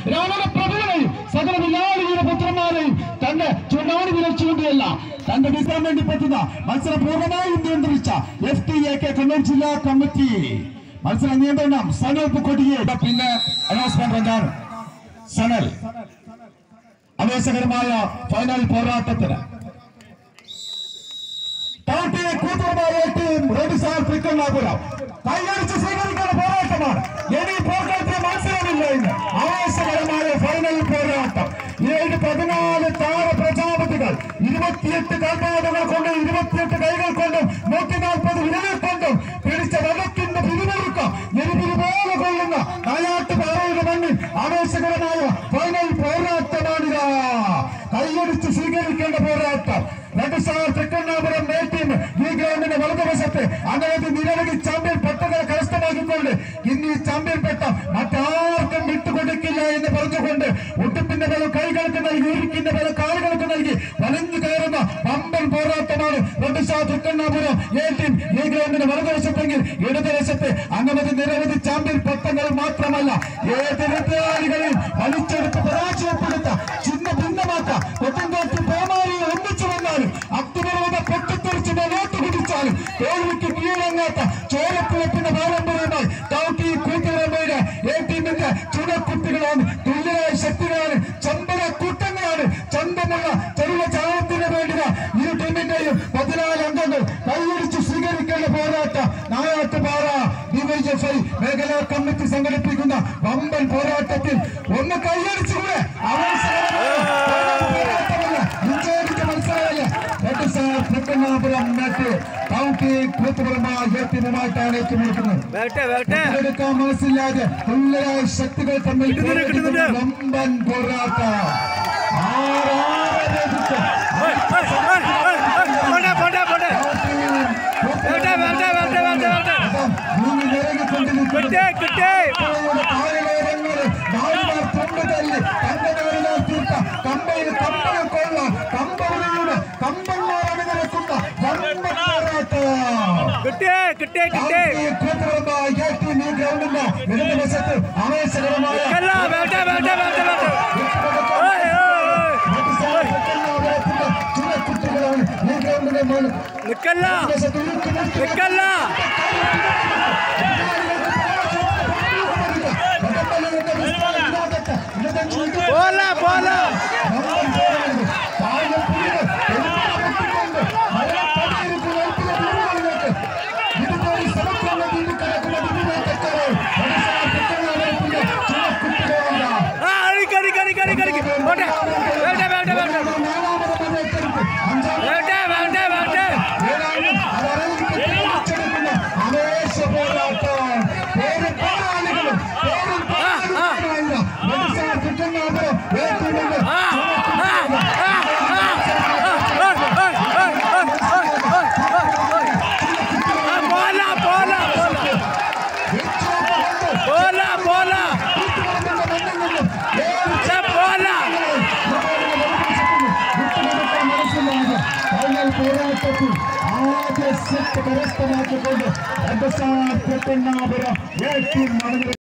രാവണപ്രഭുവിനെയും സകല വിലാളിയുടെ പുത്രന്മാരെയും തന്റെ ചുണ്ണാണി വിലച്ചുകൊണ്ടല്ല തന്റെ വിൽക്കാൻ വേണ്ടി പറ്റുന്ന മത്സരം പൂർണ്ണമായും നിയന്ത്രിച്ച FTAK കണ്ണൂർ ജില്ലാ കമ്മിറ്റി മത്സര നിയന്ത്രണം സനൽ പുക്കൊടിയെ. പിന്നെ അനൗൺസ്മെന്റ് എന്താണ്? സനൽ ആവേശകരമായ ഫൈനൽ പോരാട്ടത്തിന് കൈയടിച്ച് സ്വീകരിക്കുന്ന പോരാട്ടമാണ്. ഇനി പോരാട്ടത്തിന് മത്സരമില്ല. ഇന്ന് ആവേശകരമായ ഫൈനൽ പോരാട്ടം. 14 താര പ്രജാപതികൾ 28 കാൽപാദങ്ങൾ കൊണ്ടും 28 കൈകൾ കൊണ്ടും 140 വിരലുകൾ കൊണ്ടും പിടിച്ച വെള്ളത്തിന്റെ പിരിമുറുക്കം നെരുപിരി പോലെ കൊള്ളുന്ന നായാട്ടുപാറയുടെ മണ്ണിൽ ആവേശകരമായ ഫൈനൽ പോരാട്ടമാണിത്. കൈയടിച്ച് സ്വീകരിക്കേണ്ട പോരാട്ടം. തെക്കണ്ണാപുരം എ ടീം ഈ ഗ്രൗണ്ടിന്റെ വലതുവശത്ത് അനവധി നിരവധി ചാമ്പ്യൻ പട്ടങ്ങൾ കരസ്ഥമാക്കിക്കൊണ്ട് ഇന്ന് ഈ ചാമ്പ്യൻ പട്ടം മറ്റാർക്കും വിട്ടുകൊടുക്കില്ല എന്ന് പറഞ്ഞുകൊണ്ട് ഉടുപ്പിന്റെ പല കൈകൾക്ക് നൽകി ഉരുക്കിന്റെ പല കാലുകൾക്ക് നൽകി വലഞ്ഞു കയറുന്ന പമ്പൻ പോരാട്ടമാണ് തെക്കണ്ണാപുരം എ ടീം ഈ ഗ്രൗണ്ടിന്റെ വലതുവശത്തെങ്കിൽ ഇടതുവശത്ത് അനവധി നിരവധി ചാമ്പ്യൻ പട്ടങ്ങൾ മാത്രമല്ല ഏത് എതിരാളികളെയും വലിച്ചെടുത്ത് പരാജയപ്പെടുത്ത ചിഹ്ന ഭിന്നമാക്ക കൊട്ടുംകാറ്റ് പേമാരിയെ ഒന്നിച്ചു വന്നാലും അക്തിപർവ്വത പൊട്ടിത്തെറിച്ച് നോട്ട് കുടിച്ചാലും തോൽവിക്ക് കീഴടങ്ങാത്ത ചോരപ്പിളപ്പിന്റെ പാരമ്പര്യമായി ടൗട്ടി കൂട്ടുകാരന്മാരുടെ എ ടീമിന്റെ ചുണക്കുട്ടികളാണ്. തുല്യരായ ശക്തികളാണ്. ചമ്പല കൂട്ടങ്ങളാണ്. ചന്തമുള്ള ചെറിയ ചായത്തിന് വേണ്ടിയ ഇരു ടീമിന്റെയും 14 അംഗങ്ങൾ കൈയടിച്ച് സ്വീകരിക്കേണ്ട പോരാട്ടം. നായാട്ടുപാറ DYFI മേഖലാ കമ്മിറ്റി സംഘടിപ്പിക്കുന്ന വമ്പൻ പോരാട്ടത്തിൽ ഒന്ന് കൈയടിച്ചുകൂടെ? തെക്കണ്ണാപുരം കൗട്ടി കൂത്തുപറമ്പ് ടീമുമായിട്ടാണ് ഏറ്റുമുട്ടുന്നത്. എടുക്കാൻ മനസ്സില്ലാതെ തുല്യരായ ശക്തികൾ തമ്മിൽ വമ്പൻ പോരാട്ടം. പോരാട്ടത്തിൽ ആദ്യ സെറ്റ് കരസ്ഥമാക്കിക്കൊണ്ട് തെക്കണ്ണാപുരം